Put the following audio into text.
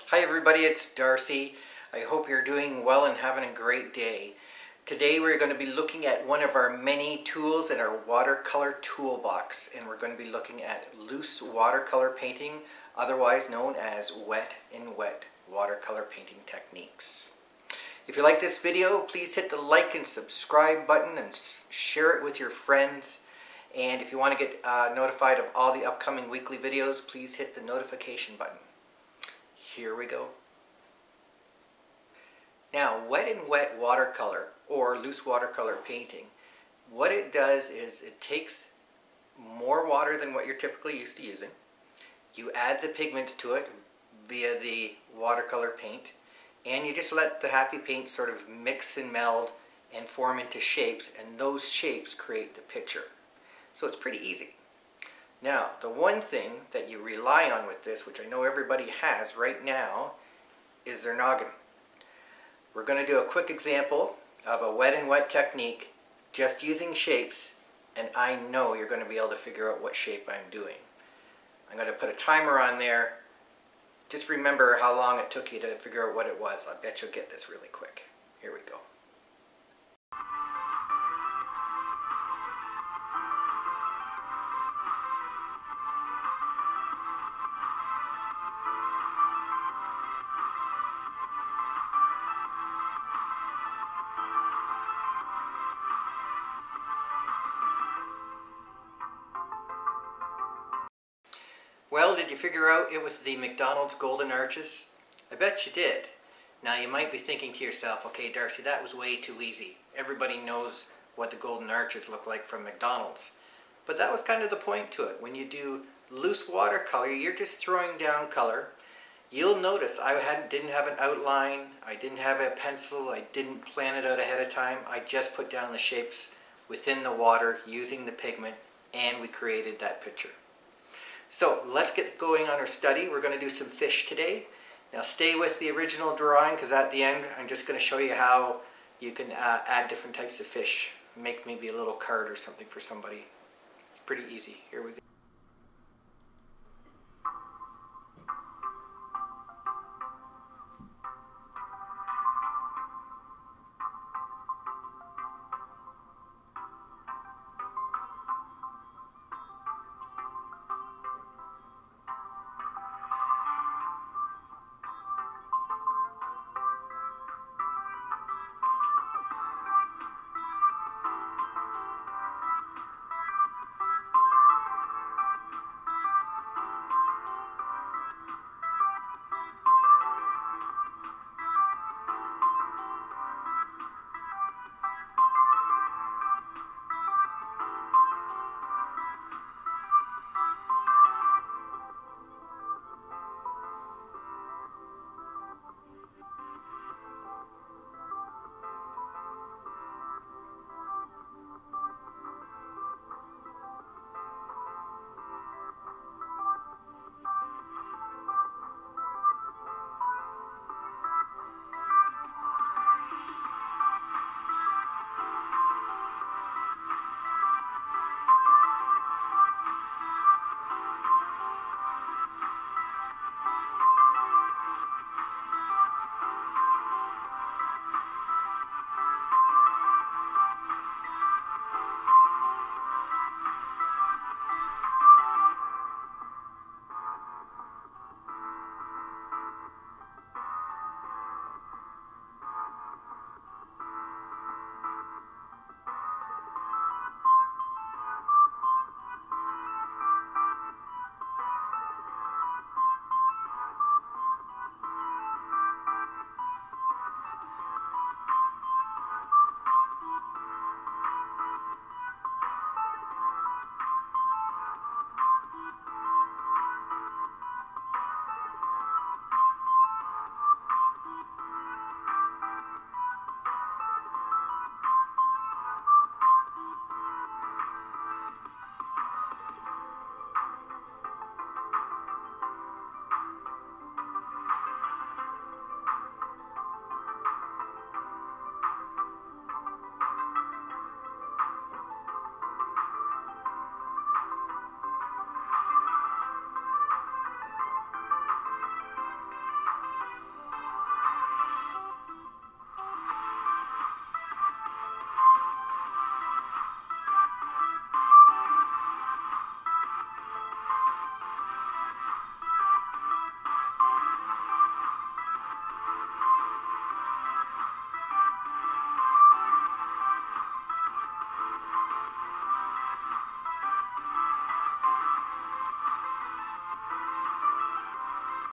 Hi everybody, it's Darcy. I hope you're doing well and having a great day. Today we're going to be looking at one of our many tools in our watercolor toolbox, and we're going to be looking at loose watercolor painting, otherwise known as wet in wet watercolor painting techniques. If you like this video, please hit the like and subscribe button and share it with your friends. And if you want to get notified of all the upcoming weekly videos, please hit the notification button. Here we go. Now, wet in wet watercolor or loose watercolor painting, what it does is it takes more water than what you're typically used to using. You add the pigments to it via the watercolor paint, and you just let the happy paint sort of mix and meld and form into shapes, and those shapes create the picture. So it's pretty easy. Now, the one thing that you rely on with this, which I know everybody has right now, is their noggin. We're going to do a quick example of a wet and wet technique just using shapes, and I know you're going to be able to figure out what shape I'm doing. I'm going to put a timer on there. Just remember how long it took you to figure out what it was. I bet you'll get this really quick. Here we go. Well, did you figure out it was the McDonald's Golden Arches? I bet you did. Now you might be thinking to yourself, okay Darcy, that was way too easy. Everybody knows what the Golden Arches look like from McDonald's. But that was kind of the point to it. When you do loose watercolor, you're just throwing down color. You'll notice I didn't have an outline, I didn't have a pencil, I didn't plan it out ahead of time. I just put down the shapes within the water using the pigment, and we created that picture. So let's get going on our study. We're going to do some fish today. Now stay with the original drawing, because at the end I'm just going to show you how you can add different types of fish. Make maybe a little card or something for somebody. It's pretty easy. Here we go.